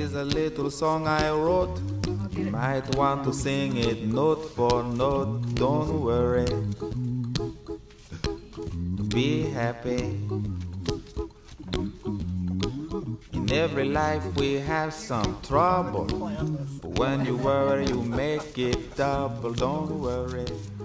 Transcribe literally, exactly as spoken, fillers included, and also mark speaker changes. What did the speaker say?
Speaker 1: is a little song I wrote. You might want to sing it note for note. Don't worry, be happy. In every life we have some trouble, but when you worry you make it double. Don't worry,